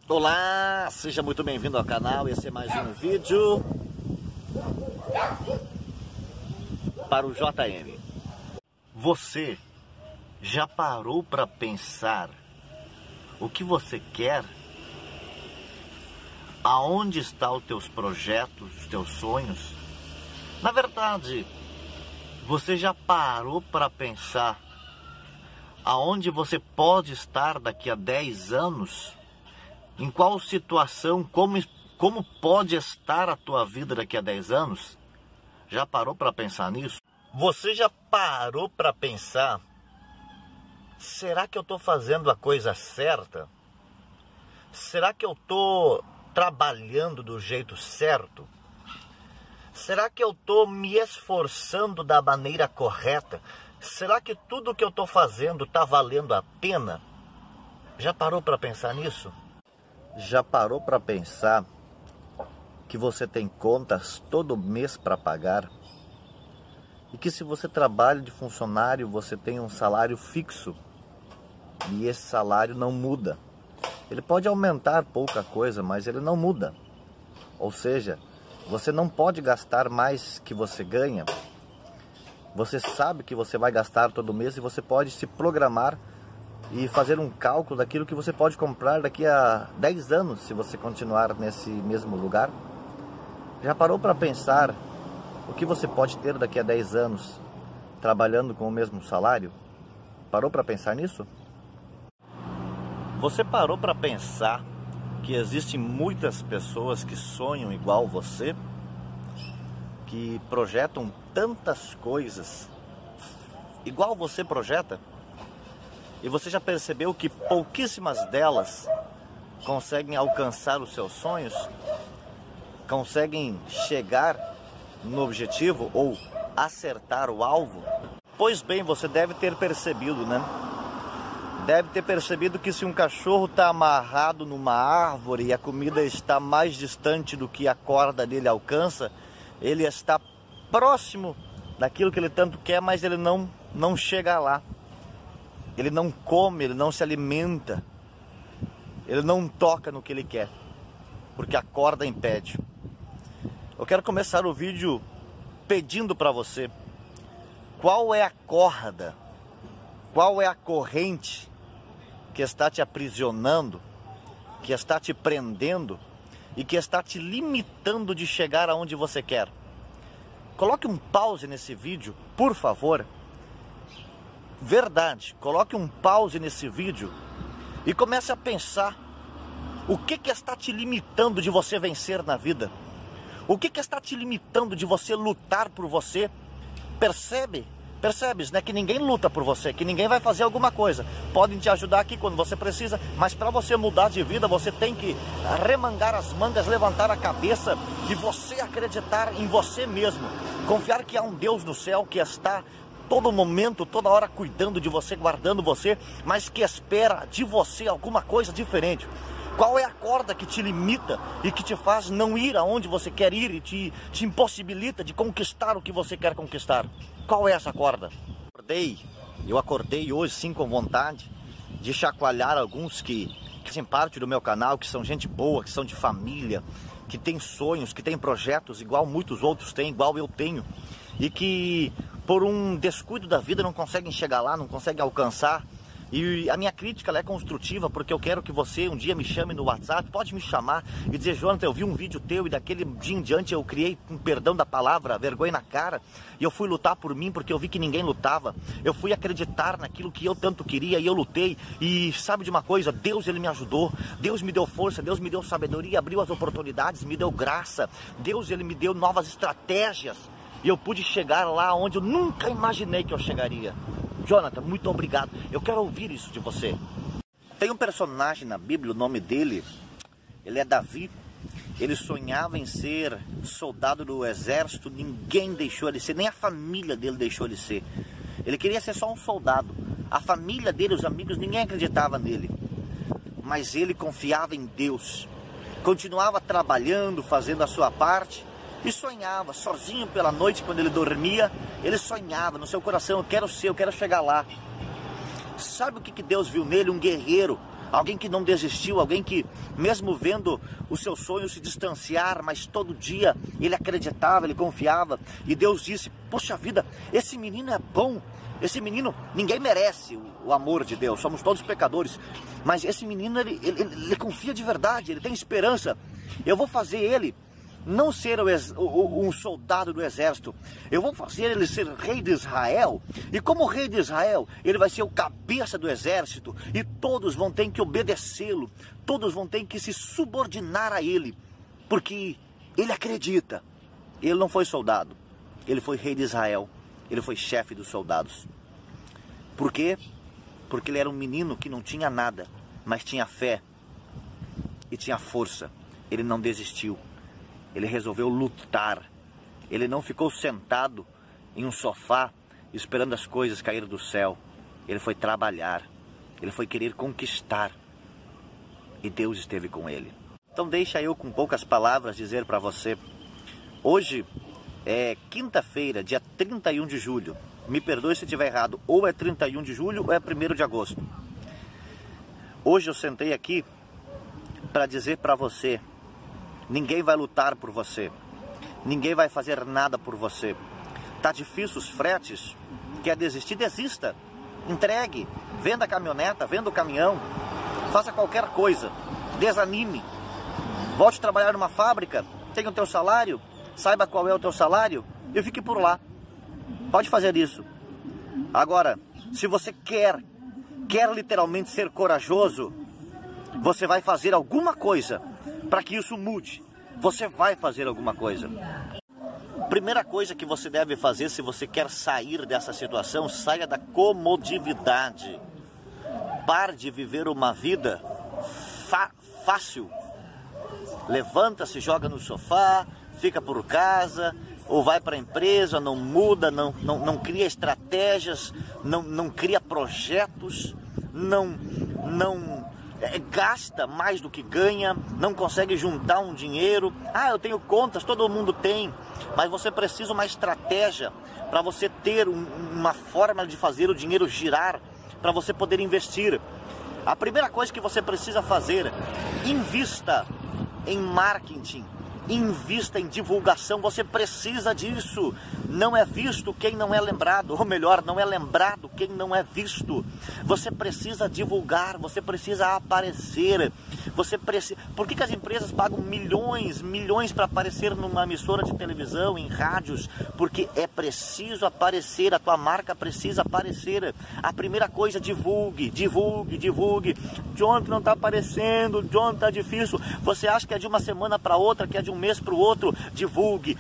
Olá, seja muito bem-vindo ao canal. Esse é mais um vídeo para o JM. Você já parou para pensar o que você quer? Aonde estão os teus projetos, os teus sonhos? Na verdade, você já parou para pensar aonde você pode estar daqui a 10 anos? Em qual situação, como pode estar a tua vida daqui a 10 anos? Já parou para pensar nisso? Você já parou para pensar, será que eu estou fazendo a coisa certa? Será que eu estou trabalhando do jeito certo? Será que eu estou me esforçando da maneira correta? Será que tudo que eu estou fazendo está valendo a pena? Já parou para pensar nisso? Já parou para pensar que você tem contas todo mês para pagar? E que se você trabalha de funcionário, você tem um salário fixo. E esse salário não muda. Ele pode aumentar pouca coisa, mas ele não muda. Ou seja, você não pode gastar mais que você ganha. Você sabe que você vai gastar todo mês e você pode se programar e fazer um cálculo daquilo que você pode comprar daqui a 10 anos, se você continuar nesse mesmo lugar. Já parou para pensar o que você pode ter daqui a 10 anos trabalhando com o mesmo salário? Parou para pensar nisso? Você parou para pensar que existem muitas pessoas que sonham igual você? Que projetam tantas coisas igual você projeta? E você já percebeu que pouquíssimas delas conseguem alcançar os seus sonhos? Conseguem chegar no objetivo ou acertar o alvo? Pois bem, você deve ter percebido, né? Deve ter percebido que se um cachorro está amarrado numa árvore e a comida está mais distante do que a corda dele alcança, ele está próximo daquilo que ele tanto quer, mas ele não chega lá. Ele não come, ele não se alimenta, ele não toca no que ele quer, porque a corda impede. Eu quero começar o vídeo pedindo para você, qual é a corda, qual é a corrente que está te aprisionando, que está te prendendo e que está te limitando de chegar aonde você quer? Coloque um pause nesse vídeo, por favor. Verdade, coloque um pause nesse vídeo e comece a pensar o que está te limitando de você vencer na vida? O que está te limitando de você lutar por você? Percebes, né, que ninguém luta por você, que ninguém vai fazer alguma coisa. Podem te ajudar aqui quando você precisa, mas para você mudar de vida, você tem que remangar as mangas, levantar a cabeça e você acreditar em você mesmo. Confiar que há um Deus no céu que está todo momento, toda hora cuidando de você, guardando você, mas que espera de você alguma coisa diferente. Qual é a corda que te limita e que te faz não ir aonde você quer ir e te impossibilita de conquistar o que você quer conquistar? Qual é essa corda? Eu acordei hoje sim com vontade de chacoalhar alguns que fazem parte do meu canal, que são gente boa, que são de família, que tem sonhos, que tem projetos igual muitos outros têm, igual eu tenho, e que por um descuido da vida não conseguem chegar lá, não conseguem alcançar. E a minha crítica ela é construtiva, porque eu quero que você um dia me chame no WhatsApp, pode me chamar e dizer: Jonathan, eu vi um vídeo teu e daquele dia em diante eu criei, com perdão da palavra, vergonha na cara, e eu fui lutar por mim porque eu vi que ninguém lutava. Eu fui acreditar naquilo que eu tanto queria e eu lutei. E sabe de uma coisa? Deus ele me ajudou, Deus me deu força, Deus me deu sabedoria, abriu as oportunidades, me deu graça, Deus ele me deu novas estratégias. E eu pude chegar lá onde eu nunca imaginei que eu chegaria. Jonathan, muito obrigado. Eu quero ouvir isso de você. Tem um personagem na Bíblia, o nome dele, ele é Davi. Ele sonhava em ser soldado do exército, ninguém deixou ele ser, nem a família dele deixou ele ser. Ele queria ser só um soldado. A família dele, os amigos, ninguém acreditava nele. Mas ele confiava em Deus. Continuava trabalhando, fazendo a sua parte. E sonhava, sozinho pela noite, quando ele dormia, ele sonhava no seu coração: eu quero chegar lá. Sabe o que Deus viu nele? Um guerreiro, alguém que não desistiu, alguém que mesmo vendo o seu sonho se distanciar, mas todo dia ele acreditava, ele confiava, e Deus disse: poxa vida, esse menino é bom, esse menino, ninguém merece o amor de Deus, somos todos pecadores, mas esse menino ele confia de verdade, ele tem esperança, eu vou fazer ele não ser um soldado do exército, eu vou fazer ele ser rei de Israel, e como rei de Israel, ele vai ser o cabeça do exército, e todos vão ter que obedecê-lo, todos vão ter que se subordinar a ele, porque ele acredita. Ele não foi soldado, ele foi rei de Israel, ele foi chefe dos soldados. Por quê? Porque ele era um menino que não tinha nada, mas tinha fé e tinha força. Ele não desistiu. Ele resolveu lutar. Ele não ficou sentado em um sofá esperando as coisas caírem do céu. Ele foi trabalhar. Ele foi querer conquistar. E Deus esteve com ele. Então deixa eu com poucas palavras dizer para você. Hoje é quinta-feira, dia 31 de julho. Me perdoe se estiver errado. Ou é 31 de julho ou é 1º de agosto. Hoje eu sentei aqui para dizer para você: ninguém vai lutar por você. Ninguém vai fazer nada por você. Tá difícil os fretes? Quer desistir? Desista. Entregue. Venda a caminhoneta, venda o caminhão. Faça qualquer coisa. Desanime. Volte a trabalhar numa fábrica. Tenha o teu salário. Saiba qual é o teu salário e fique por lá. Pode fazer isso. Agora, se você quer literalmente ser corajoso, você vai fazer alguma coisa para que isso mude. Você vai fazer alguma coisa. Primeira coisa que você deve fazer se você quer sair dessa situação: saia da comodidade. Pare de viver uma vida fácil. Levanta, se joga no sofá, fica por casa, ou vai para a empresa, não muda, não cria estratégias, não cria projetos, não gasta mais do que ganha, não consegue juntar um dinheiro. Ah, eu tenho contas, todo mundo tem, mas você precisa uma estratégia para você ter uma forma de fazer o dinheiro girar, para você poder investir. A primeira coisa que você precisa fazer: invista em marketing, invista em divulgação. Você precisa disso. Não é visto quem não é lembrado, ou melhor, não é lembrado quem não é visto. Você precisa divulgar, você precisa aparecer. Por que as empresas pagam milhões para aparecer numa emissora de televisão, em rádios? Porque é preciso aparecer, a tua marca precisa aparecer. A primeira coisa: divulgue. John, que não está aparecendo, John, está difícil. Você acha que é de uma semana para outra, que é de um mês para o outro? Divulgue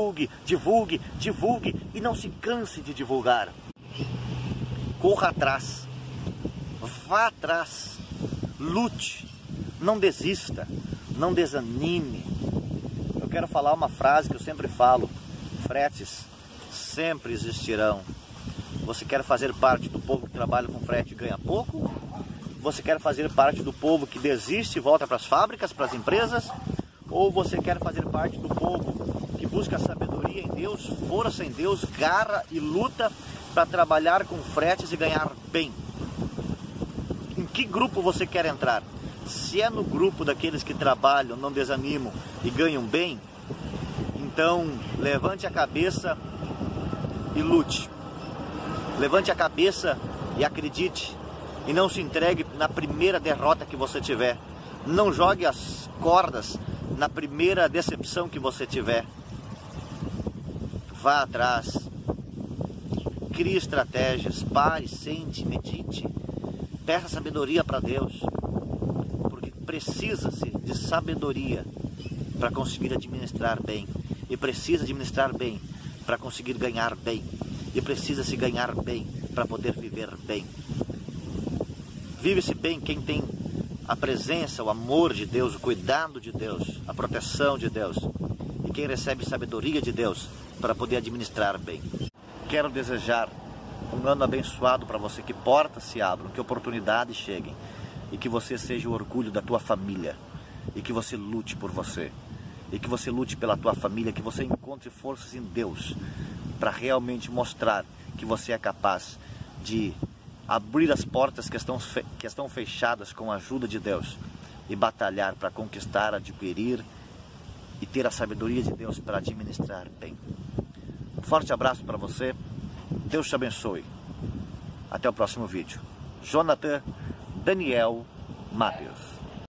e não se canse de divulgar. Corra atrás, vá atrás, lute, não desista, não desanime. Eu quero falar uma frase que eu sempre falo: fretes sempre existirão. Você quer fazer parte do povo que trabalha com frete e ganha pouco? Você quer fazer parte do povo que desiste e volta para as fábricas, para as empresas? Ou você quer fazer parte do povo que busca sabedoria em Deus, força em Deus, garra e luta para trabalhar com fretes e ganhar bem? Em que grupo você quer entrar? Se é no grupo daqueles que trabalham, não desanimam e ganham bem, então levante a cabeça e lute. Levante a cabeça e acredite. E não se entregue na primeira derrota que você tiver. Não jogue as cordas na primeira decepção que você tiver. Vá atrás. Crie estratégias. Pare, sente, medite. Peça sabedoria para Deus. Porque precisa-se de sabedoria para conseguir administrar bem. E precisa administrar bem para conseguir ganhar bem. E precisa-se ganhar bem para poder viver bem. Vive-se bem quem tem a presença, o amor de Deus, o cuidado de Deus, a proteção de Deus. E quem recebe sabedoria de Deus para poder administrar bem. Quero desejar um ano abençoado para você, que portas se abram, que oportunidades cheguem. E que você seja o orgulho da tua família. E que você lute por você. E que você lute pela tua família, que você encontre forças em Deus para realmente mostrar que você é capaz de abrir as portas que estão fechadas com a ajuda de Deus e batalhar para conquistar, adquirir e ter a sabedoria de Deus para administrar bem. Um forte abraço para você, Deus te abençoe. Até o próximo vídeo. Jonathan Daniel Matheus.